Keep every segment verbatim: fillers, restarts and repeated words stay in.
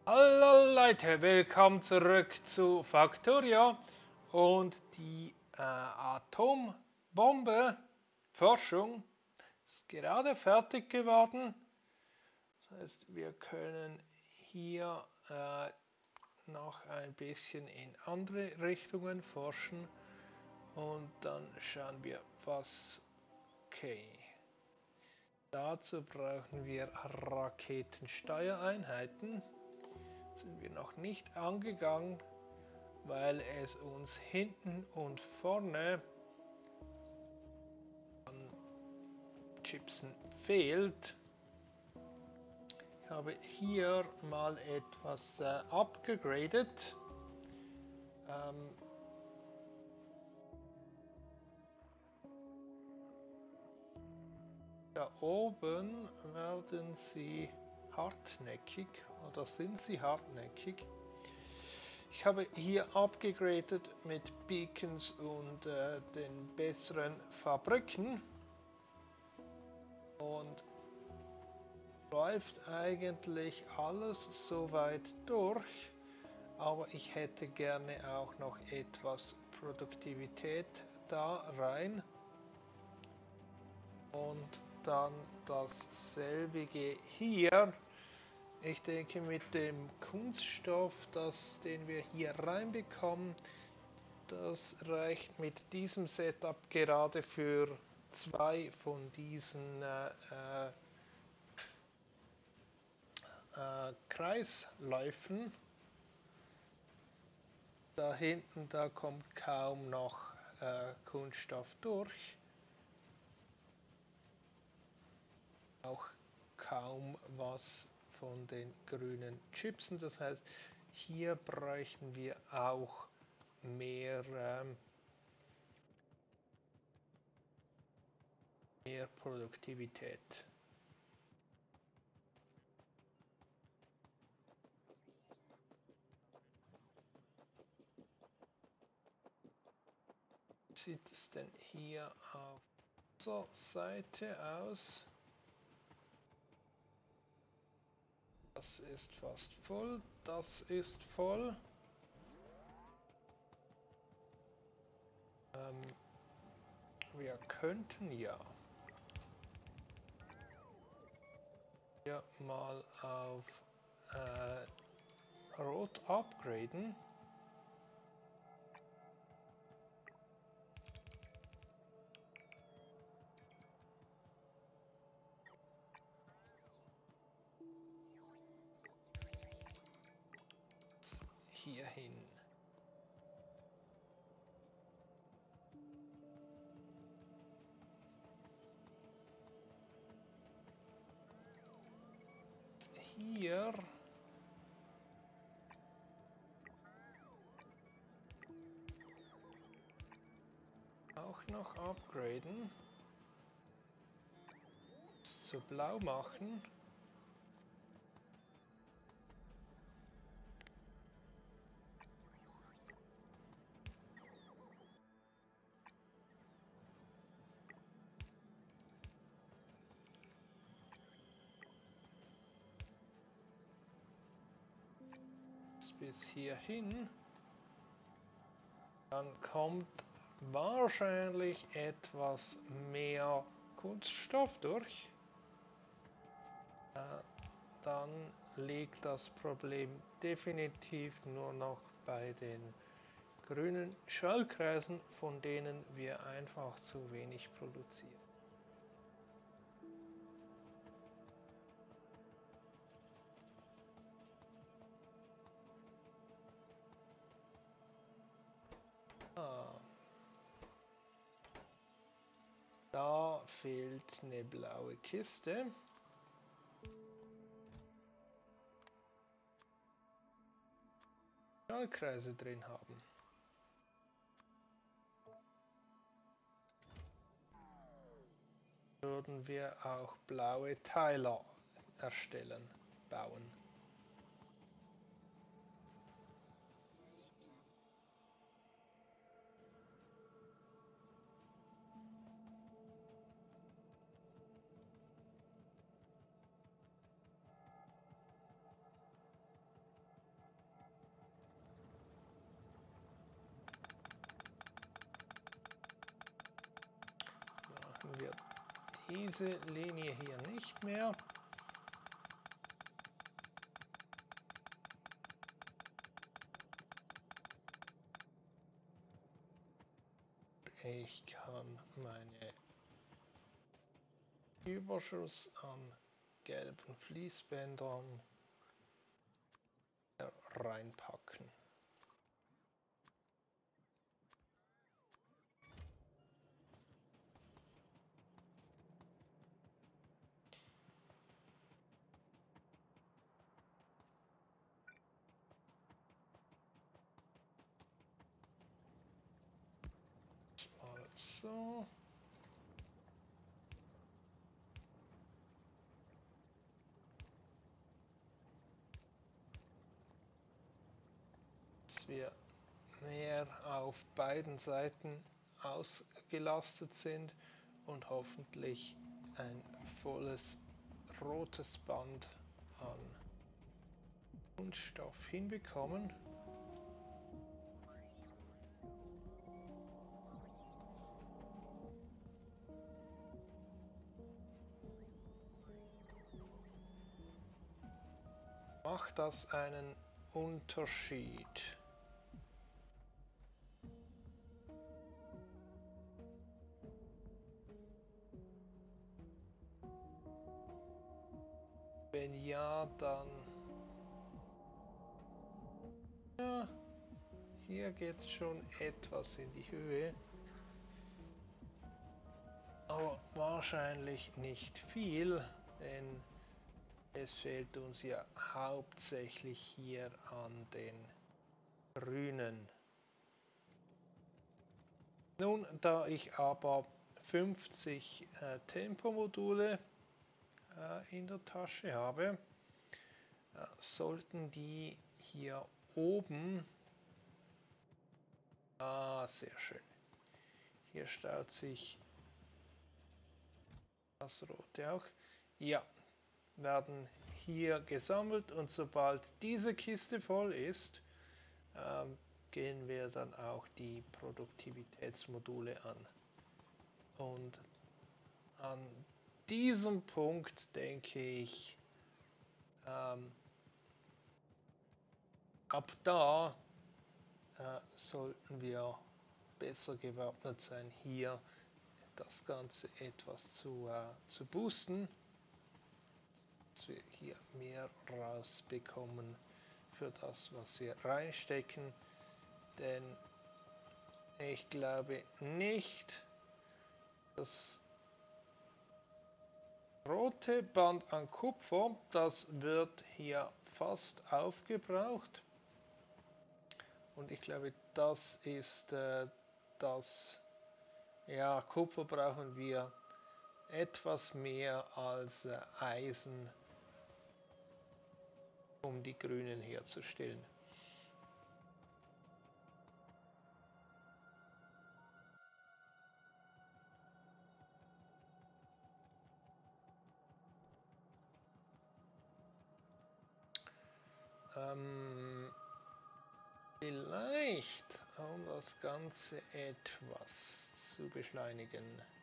Hallo Leute, willkommen zurück zu Factorio und die äh, Atombombe Forschung ist gerade fertig geworden. Das heißt, wir können hier äh, noch ein bisschen in andere Richtungen forschen und dann schauen wir, was. Okay. Dazu brauchen wir Raketensteuereinheiten. Sind wir noch nicht angegangen, weil es uns hinten und vorne an Chipsen fehlt. Ich habe hier mal etwas äh, abgegradet. Ähm, da oben werden sie hartnäckig oder sind sie hartnäckig. Ich habe hier abgegradet mit Beacons und äh, den besseren Fabriken und läuft eigentlich alles soweit durch, aber ich hätte gerne auch noch etwas Produktivität da rein und dann dasselbige hier. Ich denke, mit dem Kunststoff, das, den wir hier reinbekommen, das reicht mit diesem Setup gerade für zwei von diesen äh, äh, Kreisläufen. Da hinten, da kommt kaum noch äh, Kunststoff durch. Auch kaum was von den grünen Chipsen. Das heißt, hier bräuchten wir auch mehr, ähm, mehr Produktivität. Wie sieht es denn hier auf dieser Seite aus? Das ist fast voll, das ist voll. Ähm, wir könnten ja hier mal auf äh, Rot upgraden. Hier hin. Hier auch noch upgraden. So blau machen. Bis hierhin. Dann kommt wahrscheinlich etwas mehr Kunststoff durch. Äh, dann liegt das Problem definitiv nur noch bei den grünen Schallkreisen, von denen wir einfach zu wenig produzieren. Ah. Da fehlt eine blaue Kiste. Schallkreise drin haben. Würden wir auch blaue Teile erstellen, bauen. diese Linie hier nicht mehr. Ich kann meine Überschuss an gelben Fließbändern reinpacken. Mal so. Dass wir mehr auf beiden Seiten ausgelastet sind und hoffentlich ein volles rotes Band an Kunststoff hinbekommen. Macht das einen Unterschied? Wenn ja, dann... Ja, hier geht es schon etwas in die Höhe. Aber wahrscheinlich nicht viel, denn es fehlt uns ja hauptsächlich hier an den Grünen. Nun, da ich aber fünfzig äh, Tempomodule äh, in der Tasche habe, äh, sollten die hier oben... Ah, sehr schön. Hier staut sich das Rote auch. Ja, werden hier gesammelt und sobald diese Kiste voll ist, ähm, gehen wir dann auch die Produktivitätsmodule an. Und an diesem Punkt denke ich, ähm, ab da äh, sollten wir besser gewappnet sein, hier das Ganze etwas zu, äh, zu boosten, dass wir hier mehr rausbekommen für das, was wir reinstecken. Denn ich glaube nicht, das rote Band an Kupfer, das wird hier fast aufgebraucht. Und ich glaube, das ist äh, das, ja, Kupfer brauchen wir etwas mehr als äh, Eisen, um die Grünen herzustellen. Ähm, vielleicht, um das Ganze etwas zu beschleunigen,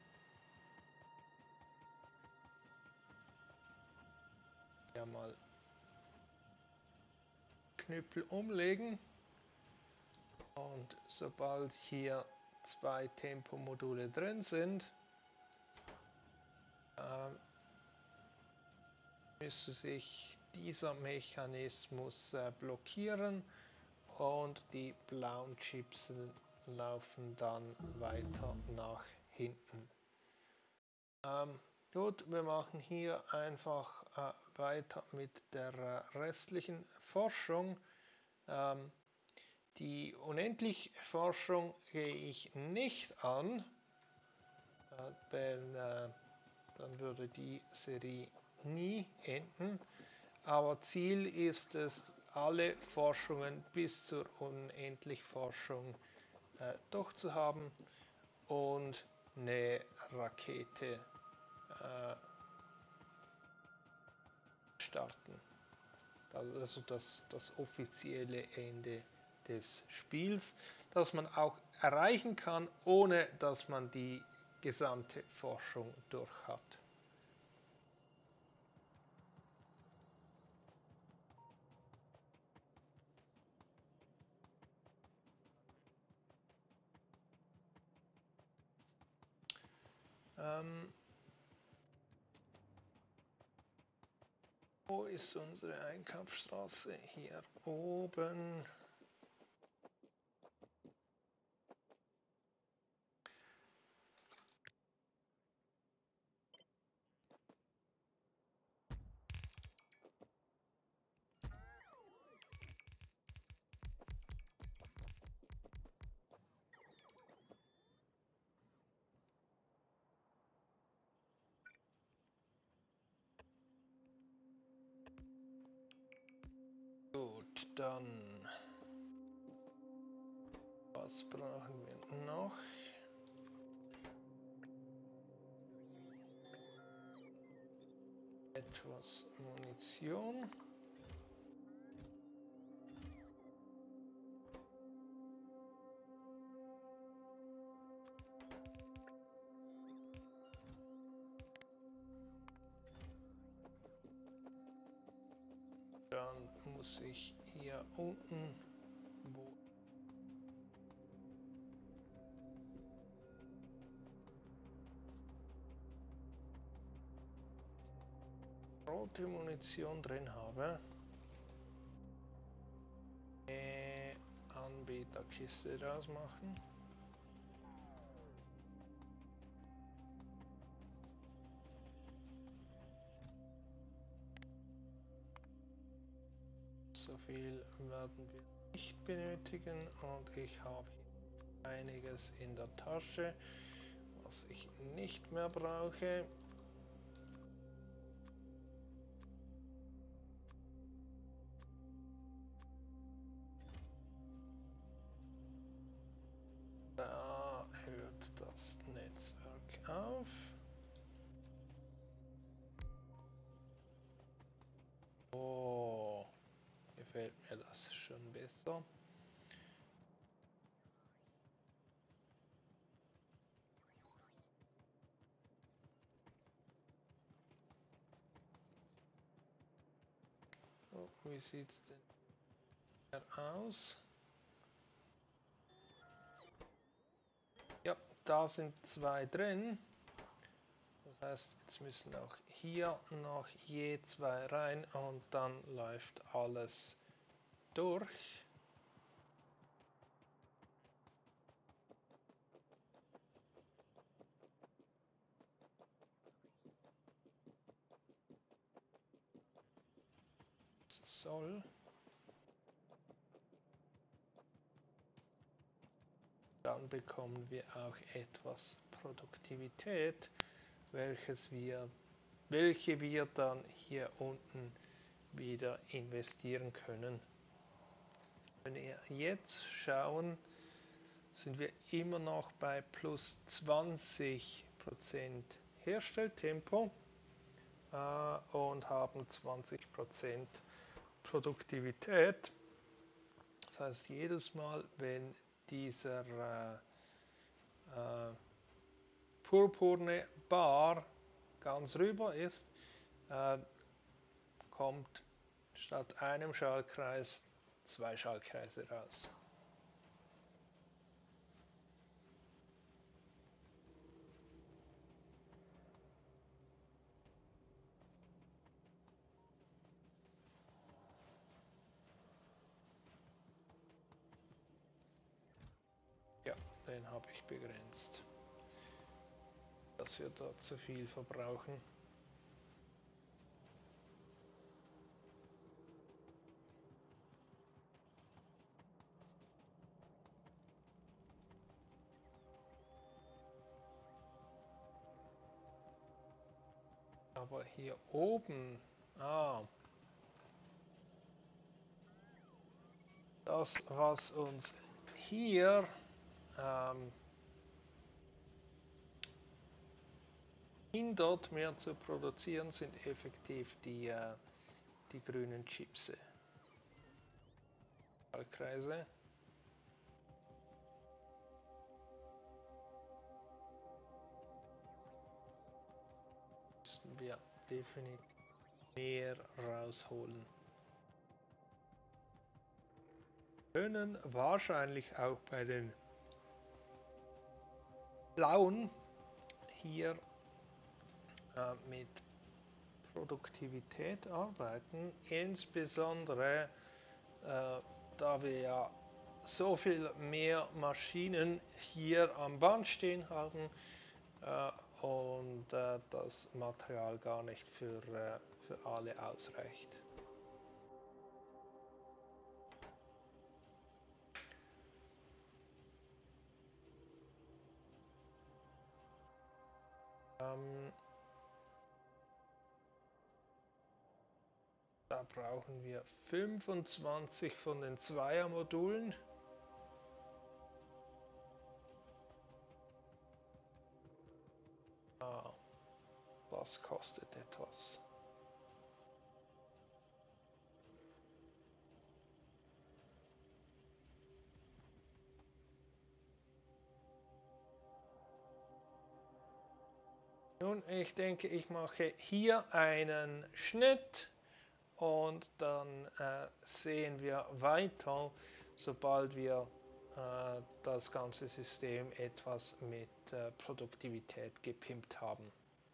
ja mal Knüppel umlegen und sobald hier zwei Tempomodule drin sind, äh, müsste sich dieser Mechanismus äh, blockieren und die blauen Chips laufen dann weiter nach hinten. Ähm, gut, wir machen hier einfach äh, weiter mit der äh, restlichen Forschung. Ähm, die Unendlich-Forschung gehe ich nicht an, äh, denn äh, dann würde die Serie nie enden. Aber Ziel ist es, alle Forschungen bis zur Unendlich-Forschung äh, durchzuhaben und eine Rakete äh, starten. Also das, das offizielle Ende des Spiels, das man auch erreichen kann, ohne dass man die gesamte Forschung durch hat. Ähm, wo ist unsere Einkaufsstraße? Hier oben. Gut, dann was brauchen wir noch? Etwas Munition. Dann muss ich hier unten, wo rote Munition drin habe, äh, Anbieterkiste rausmachen. So viel werden wir nicht benötigen und ich habe einiges in der Tasche, was ich nicht mehr brauche. Da hört das Netzwerk auf. Oh, gefällt mir das schon besser. Oh, wie sieht es denn hier aus? Ja, da sind zwei drin. Das heißt, jetzt müssen auch hier noch je zwei rein und dann läuft alles durch. Soll. Dann bekommen wir auch etwas Produktivität, welches wir, welche wir dann hier unten wieder investieren können. Wenn wir jetzt schauen, sind wir immer noch bei plus zwanzig Prozent Herstelltempo äh, und haben zwanzig Prozent Produktivität. Das heißt, jedes Mal, wenn dieser äh, äh, purpurne Bar ganz rüber ist, äh, kommt statt einem Schaltkreis zwei Schaltkreise raus. Ja, den habe ich begrenzt, dass wir dort zu viel verbrauchen. Aber hier oben, ah, das, was uns hier ähm, hindert, mehr zu produzieren, sind effektiv die, äh, die grünen Chipse. Schaltkreise. definitiv mehr rausholen können. Wahrscheinlich auch bei den blauen hier äh, mit Produktivität arbeiten, insbesondere äh, da wir ja so viel mehr Maschinen hier am Band stehen haben äh, und äh, das Material gar nicht für, äh, für alle ausreicht. Ähm, da brauchen wir fünfundzwanzig von den Zweier-Modulen. Ah, das kostet etwas. Nun, ich denke, ich mache hier einen Schnitt und dann äh, sehen wir weiter, sobald wir äh, das ganze System etwas mit äh, Produktivität gepimpt haben.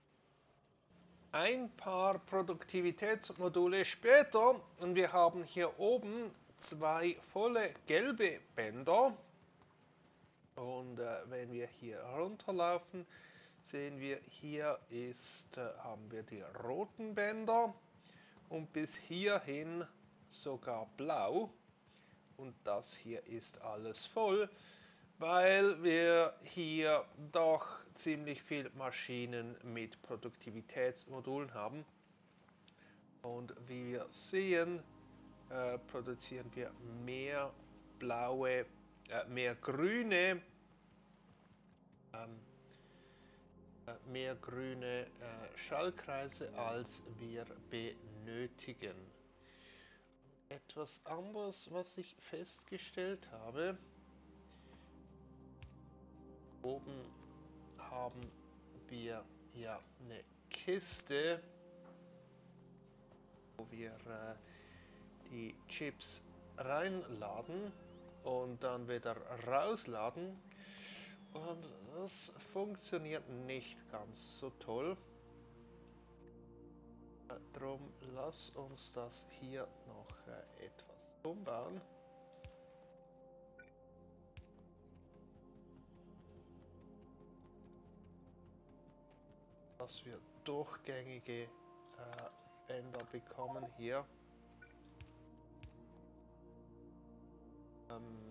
Ein paar Produktivitätsmodule später und wir haben hier oben zwei volle gelbe Bänder und äh, wenn wir hier runterlaufen, sehen wir, hier ist, äh, haben wir die roten Bänder und bis hierhin sogar blau und das hier ist alles voll, weil wir hier doch ziemlich viel Maschinen mit Produktivitätsmodulen haben und wie wir sehen, äh, produzieren wir mehr blaue, äh, mehr grüne ähm, mehr grüne äh, Schaltkreise, als wir benötigen. Etwas anderes, was ich festgestellt habe, oben haben wir ja eine Kiste, wo wir äh, die Chips reinladen und dann wieder rausladen. Und das funktioniert nicht ganz so toll. Drum lass uns das hier noch äh, etwas umbauen. Dass wir durchgängige äh, Bänder bekommen hier. Ähm,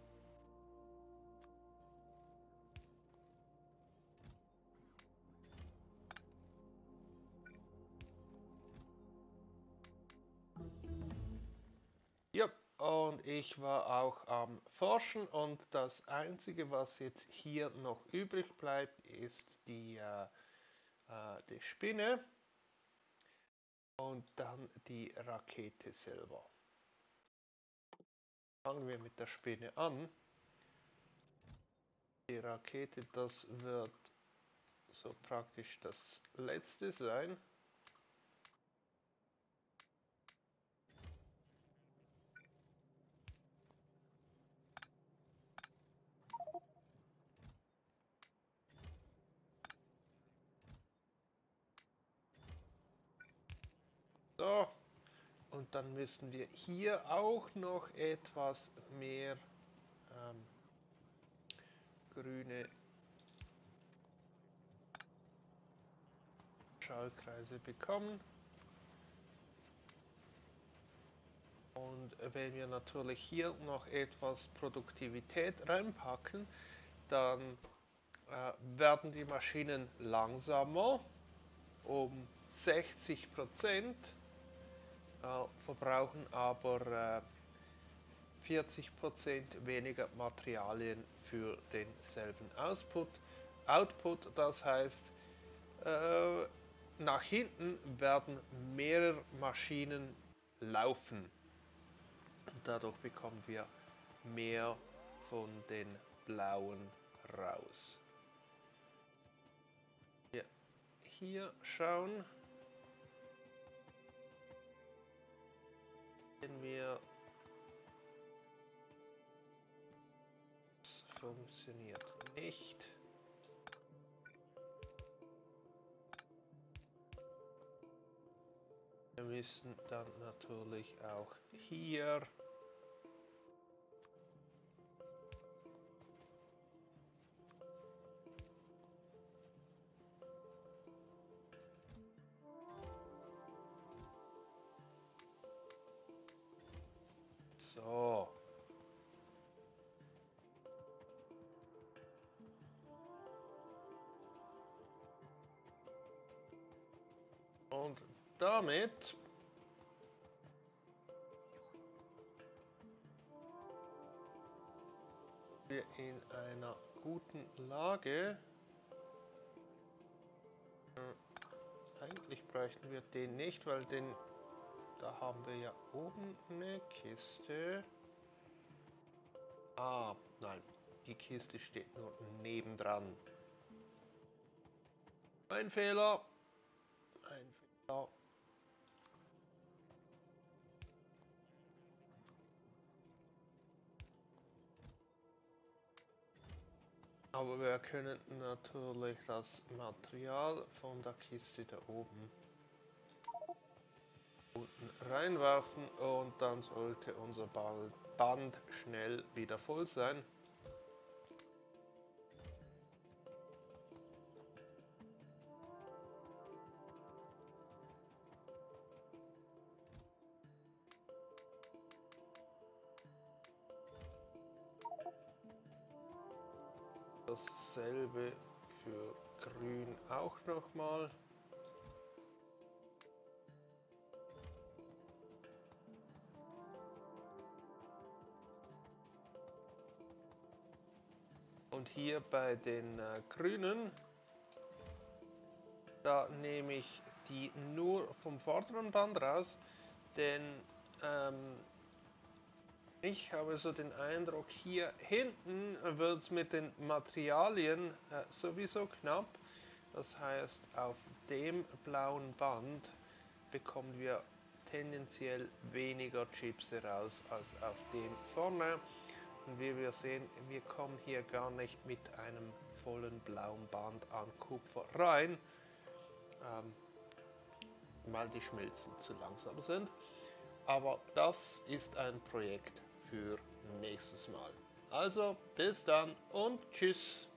Ja, und ich war auch am Forschen und das Einzige, was jetzt hier noch übrig bleibt, ist die, äh, äh, die Spinne und dann die Rakete selber. Fangen wir mit der Spinne an. Die Rakete, das wird so praktisch das letzte sein. So, und dann müssen wir hier auch noch etwas mehr ähm, grüne Schaltkreise bekommen. Und wenn wir natürlich hier noch etwas Produktivität reinpacken, dann äh, werden die Maschinen langsamer um sechzig Prozent, äh, verbrauchen aber äh, vierzig Prozent weniger Materialien für denselben Output. Output, das heißt, äh, nach hinten werden mehrere Maschinen laufen. Und dadurch bekommen wir mehr von den blauen raus. Ja, hier schauen. Wenn wir das funktioniert nicht. Wir müssen dann natürlich auch hier so. Und damit wir in einer guten Lage. Äh, eigentlich bräuchten wir den nicht, weil den da haben wir ja oben eine Kiste. Ah, nein, die Kiste steht nur nebendran. Ein Fehler. Ein Fehler. Aber wir können natürlich das Material von der Kiste da oben unten reinwerfen und dann sollte unser Band schnell wieder voll sein. Dasselbe für Grün auch nochmal. Und hier bei den äh, Grünen, da nehme ich die nur vom vorderen Band raus, denn ähm, ich habe so den Eindruck, hier hinten wird es mit den Materialien äh, sowieso knapp. Das heißt, auf dem blauen Band bekommen wir tendenziell weniger Chips heraus als auf dem vorne. Und wie wir sehen, wir kommen hier gar nicht mit einem vollen blauen Band an Kupfer rein, ähm, weil die Schmelzen zu langsam sind. Aber das ist ein Projekt für nächstes Mal. Also bis dann und tschüss.